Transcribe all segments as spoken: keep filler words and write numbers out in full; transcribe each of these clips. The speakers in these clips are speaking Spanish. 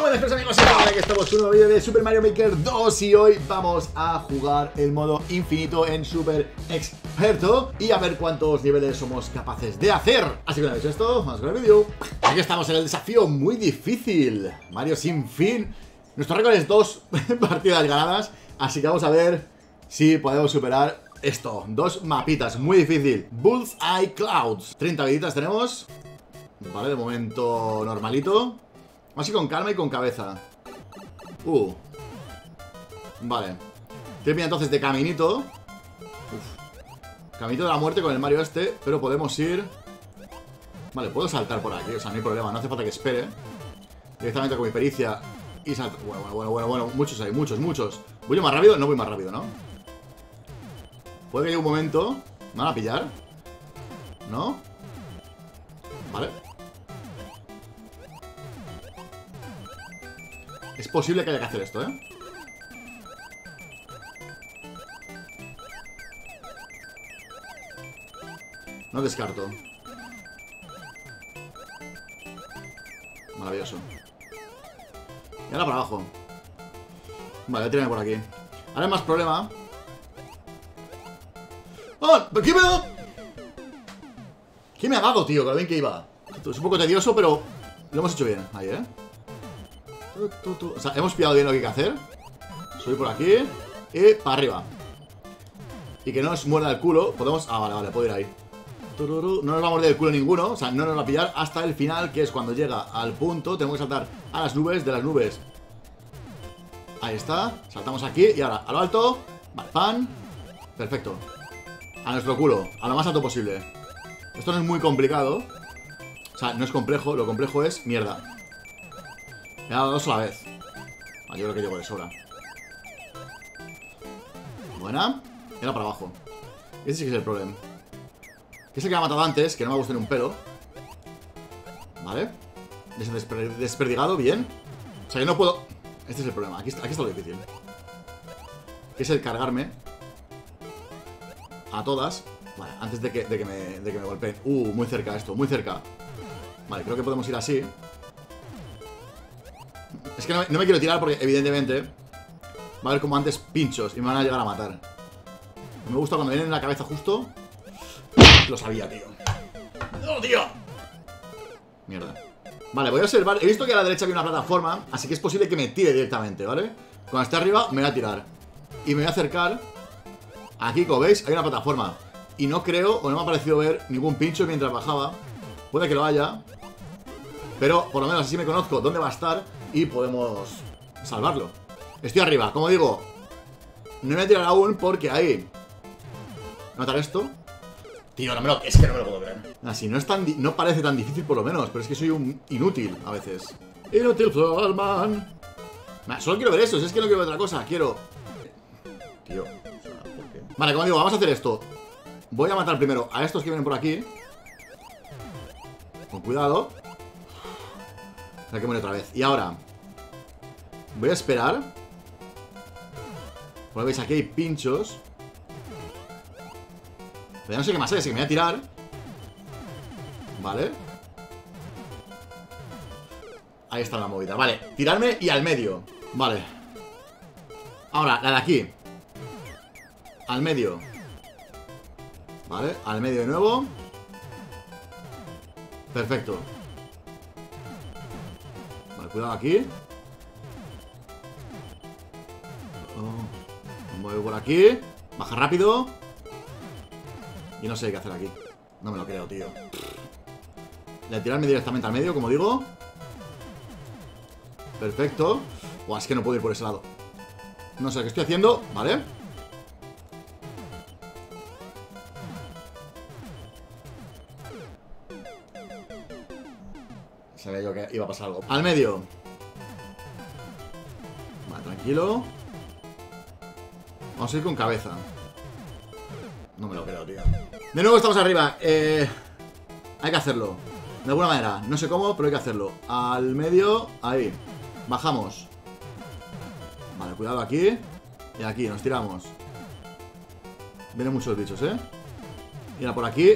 buenas tardes amigos, ahora que estamos con un nuevo vídeo de Super Mario Maker dos y hoy vamos a jugar el modo infinito en Super Experto y a ver cuántos niveles somos capaces de hacer. Así que una vez hecho esto, vamos con el vídeo. Aquí estamos en el desafío muy difícil, Mario sin fin. Nuestro récord es dos partidas ganadas, así que vamos a ver si podemos superar esto. Dos mapitas, muy difícil. Bullseye Clouds, treinta viditas tenemos. Vale, de momento normalito. Así con calma y con cabeza. Uh Vale. Tiene entonces de caminito. Uf. Caminito de la muerte con el Mario este. Pero podemos ir. Vale, puedo saltar por aquí, o sea, no hay problema, no hace falta que espere. Directamente con mi pericia y salto. Bueno, bueno, bueno, bueno, bueno. Muchos hay, muchos, muchos. ¿Voy yo más rápido? No voy más rápido, ¿no? Puede que llegue un momento. ¿Me van a pillar? ¿No? Vale. Es posible que haya que hacer esto, ¿eh? No descarto. Maravilloso. Y ahora para abajo. Vale, voy a tirarme por aquí. Ahora hay más problema. ¡Oh! ¿Qué me ha dado? ¿Qué me ha dado, tío? Con lo bien que iba. Es un poco tedioso, pero lo hemos hecho bien. Ahí, ¿eh? O sea, hemos pillado bien lo que hay que hacer. Subir por aquí y para arriba. Y que no nos muerda el culo. Podemos... Ah, vale, vale, puedo ir ahí. No nos va a morder el culo ninguno. O sea, no nos va a pillar hasta el final, que es cuando llega al punto. Tenemos que saltar a las nubes, de las nubes. Ahí está. Saltamos aquí y ahora a lo alto. Vale, pan. Perfecto. A nuestro culo, a lo más alto posible. Esto no es muy complicado. O sea, no es complejo, lo complejo es mierda. Me ha dado dos a la vez. Ah, yo creo que llego de sobra. Buena. Era para abajo. Ese sí que es el problema. Que es el que me ha matado antes, que no me ha gustado ni un pelo. Vale. Desper desperdigado, bien. O sea que no puedo... Este es el problema, aquí está, aquí está lo difícil. Que es el cargarme a todas. Vale, antes de que, de que, me, de que me golpeen. Uh, muy cerca esto, muy cerca. Vale, creo que podemos ir así. Es que no me, no me quiero tirar porque evidentemente va a haber como antes pinchos y me van a llegar a matar. Me gusta cuando vienen en la cabeza justo. Lo sabía, tío. ¡No, tío! Mierda. Vale, voy a observar. He visto que a la derecha hay una plataforma, así que es posible que me tire directamente, ¿vale? Cuando esté arriba me voy a tirar y me voy a acercar. Aquí, como veis, hay una plataforma y no creo, o no me ha parecido ver ningún pincho mientras bajaba. Puede que lo haya, pero por lo menos así me conozco dónde va a estar y podemos salvarlo. Estoy arriba, como digo. No me voy a tirar aún porque ahí. ¿Notar esto? Tío, no me lo... es que no me lo puedo creer. Así, no es tan... no parece tan difícil por lo menos, pero es que soy un inútil a veces. Inútil man. Nah, solo quiero ver eso, si es que no quiero ver otra cosa. Quiero... Tío, o sea, ¿por qué? Vale, como digo, vamos a hacer esto. Voy a matar primero a estos que vienen por aquí. Con cuidado. Hay que morir otra vez. Y ahora voy a esperar. Como veis, aquí hay pinchos. Pero ya no sé qué más hay, así que me voy a tirar. Vale. Ahí está la movida, vale, tirarme y al medio. Vale. Ahora, la de aquí. Al medio. Vale, al medio de nuevo. Perfecto. Vale, cuidado aquí. Oh, me muevo por aquí. Baja rápido. Y no sé qué hacer aquí. No me lo creo, tío. Le tirarme directamente al medio, como digo. Perfecto. Buah, es que no puedo ir por ese lado. No sé qué estoy haciendo. Vale. Sabía yo que iba a pasar algo. Al medio. Vale, tranquilo. Vamos a ir con cabeza. No me lo creo, tío. De nuevo estamos arriba. Eh, hay que hacerlo. De alguna manera. No sé cómo, pero hay que hacerlo. Al medio. Ahí. Bajamos. Vale, cuidado aquí. Y aquí, nos tiramos. Vienen muchos bichos, ¿eh? Y ahora por aquí.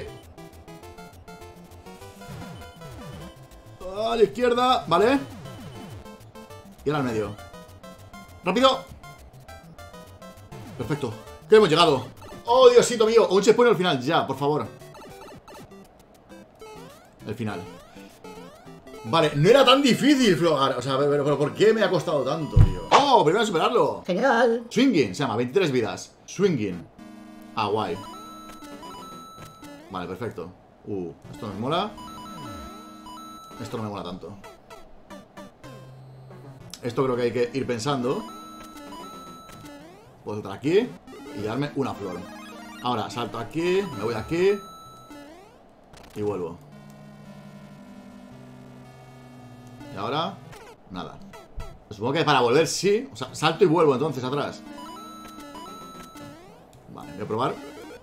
A la izquierda, ¿vale? Y ahora al medio. ¡Rápido! Perfecto. Que hemos llegado. ¡Oh, Diosito mío! Un checkpoint al final, ya, por favor. El final. Vale, no era tan difícil, Flogar. O sea, pero, pero ¿por qué me ha costado tanto, tío? ¡Oh! Primero superarlo. Genial. Swinging, se llama, veintitrés vidas. Swinging. Ah, guay. Vale, perfecto. Uh, esto no me mola. Esto no me mola tanto. Esto creo que hay que ir pensando. Puedo saltar aquí y darme una flor. Ahora salto aquí, me voy aquí y vuelvo. Y ahora, nada. Supongo que para volver sí. O sea, salto y vuelvo entonces atrás. Vale, voy a probar.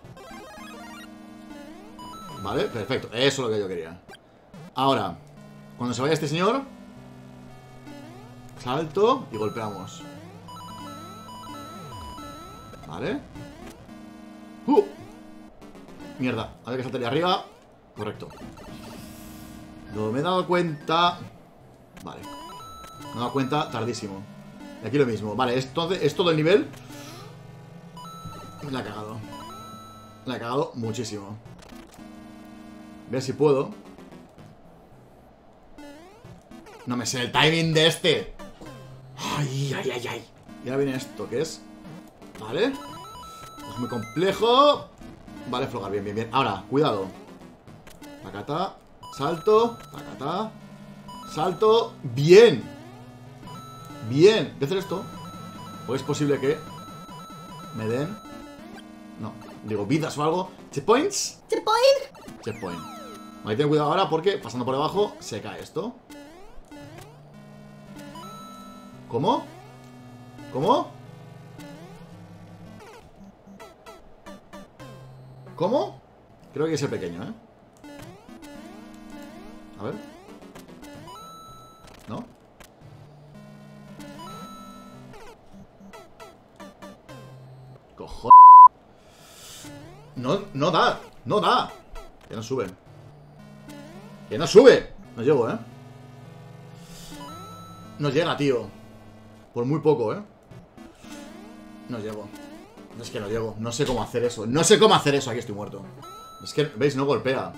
Vale, perfecto. Eso es lo que yo quería. Ahora, cuando se vaya este señor, salto y golpeamos. Vale. Uh. Mierda, a ver que saltaría arriba. Correcto. No me he dado cuenta. Vale. Me he dado cuenta tardísimo. Y aquí lo mismo. Vale, entonces es todo el nivel. La he cagado. La he cagado muchísimo. A ver si puedo. No me sé el timing de este. Ay, ay, ay, ay. Y ahora viene esto, que es... Vale. Es muy complejo. Vale, Flogar, bien, bien, bien. Ahora, cuidado. Tacata. Salto. Tacata. Salto. Bien. Bien. Voy a hacer esto. O es posible que me den... No, digo vidas o algo. Checkpoints. Checkpoint. Checkpoint. Vale, ten cuidado ahora porque pasando por debajo se cae esto. ¿Cómo? ¿Cómo? ¿Cómo? Creo que es el pequeño, ¿eh? A ver. ¿No? Cojones. No, no da. No da. Que no sube. Que no sube. No llego, ¿eh? No llega, tío. Por muy poco, ¿eh? No llego. Es que no llego. No sé cómo hacer eso. No sé cómo hacer eso. Aquí estoy muerto. Es que, ¿veis? No golpea.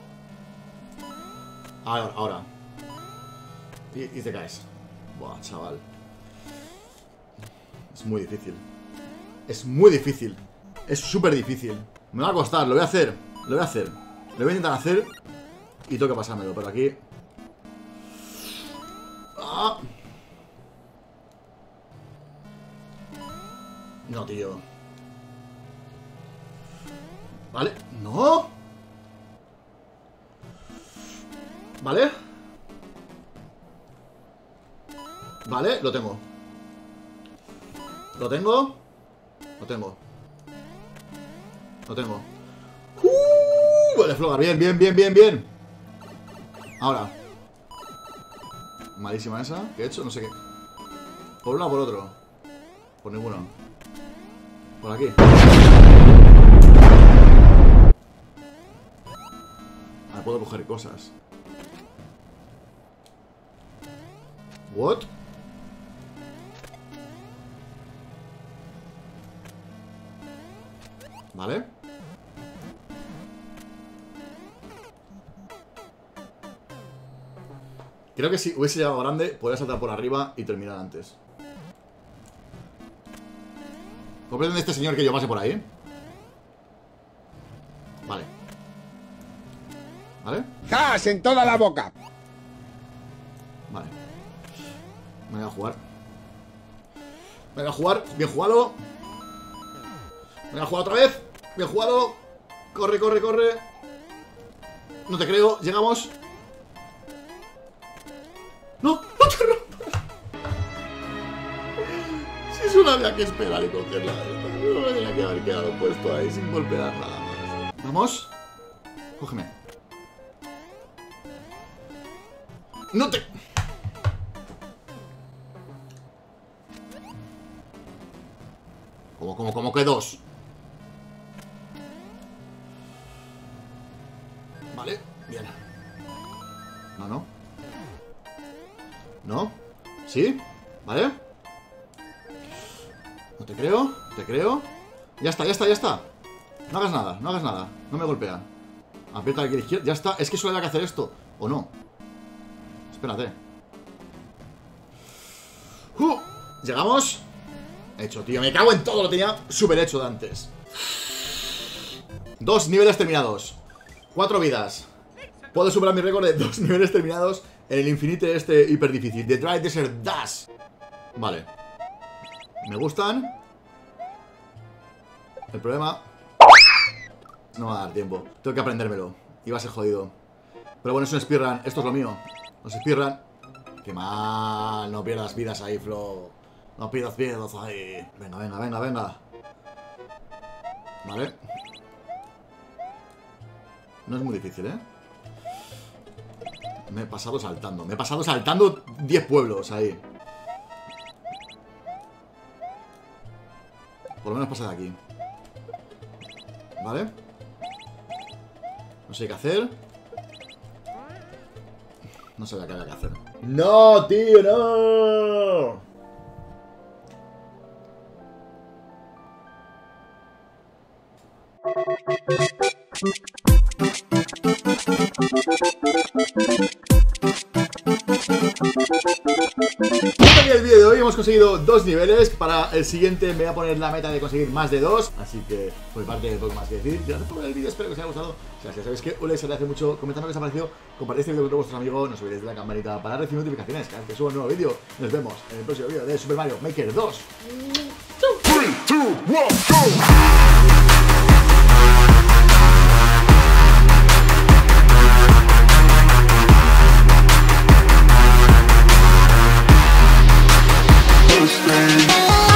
Ahora, ahora. Y, y te caes. Buah, chaval. Es muy difícil. Es muy difícil. Es súper difícil. Me va a costar. Lo voy a hacer. Lo voy a hacer. Lo voy a intentar hacer. Y tengo que pasármelo. Pero aquí... ¡Ah! No, tío. Vale. ¡No! Vale. Vale, lo tengo. Lo tengo. Lo tengo. Lo tengo. ¡Uh! Vale, Flogar. Bien, bien, bien, bien, bien. Ahora. Malísima esa. ¿Qué he hecho? No sé qué. Por uno o por otro. Por ninguno. Por aquí. Ah, puedo coger cosas. What? Vale. Creo que si hubiese llegado grande, podría saltar por arriba y terminar antes. ¿Cómo pretende este señor que yo pase por ahí? Vale. ¿Vale? ¡Gas en toda la boca! Vale. Me voy a jugar. Me voy a jugar. Bien jugado. Me voy a jugar otra vez. Bien jugado. Corre, corre, corre. No te creo. Llegamos. ¡No! ¡No te rompas! Si solo había que esperar y cogerla esta. No me tenía que haber quedado puesto ahí sin golpear nada más. Vamos. Cógeme. No te... ¿Cómo, cómo, cómo que dos? Vale, bien. No, no. ¿No? ¿Sí? ¿Vale? No te creo, te creo. Ya está, ya está, ya está. No hagas nada, no hagas nada. No me golpea. Aprieta aquí a la izquierda, ya está. Es que solo había que hacer esto, ¿o no? Espérate. uh, Llegamos. Hecho, tío, me cago en todo. Lo tenía súper hecho de antes. Dos niveles terminados. Cuatro vidas. Puedo superar mi récord de dos niveles terminados en el infinite este hiper difícil. The Dry Desert Dash. Vale. Me gustan. El problema... no va a dar tiempo. Tengo que aprendérmelo. Y va a ser jodido. Pero bueno, es un speedrun. Esto es lo mío. Los speedrun. Qué mal. No pierdas vidas ahí, Flo. No pierdas vidas ahí. Venga, venga, venga, venga. Vale. No es muy difícil, ¿eh? Me he pasado saltando. Me he pasado saltando diez pueblos ahí. Por lo menos pasa de aquí. ¿Vale? No sé qué hacer. No sé qué había que hacer. ¡No, tío, no! Hasta aquí el vídeo de hoy. Hemos conseguido dos niveles. Para el siguiente me voy a poner la meta de conseguir más de dos. Así que por mi parte poco más que decir. Gracias por ver el vídeo, espero que os haya gustado. O sea, si sabéis que un like se le hace mucho. Comentadme qué os ha parecido. Compartid este vídeo con todos vuestros amigos. No os olvidéis de la campanita para recibir notificaciones cada vez que suba un nuevo vídeo. Nos vemos en el próximo vídeo de Super Mario Maker dos. three, two, one, go! Stay.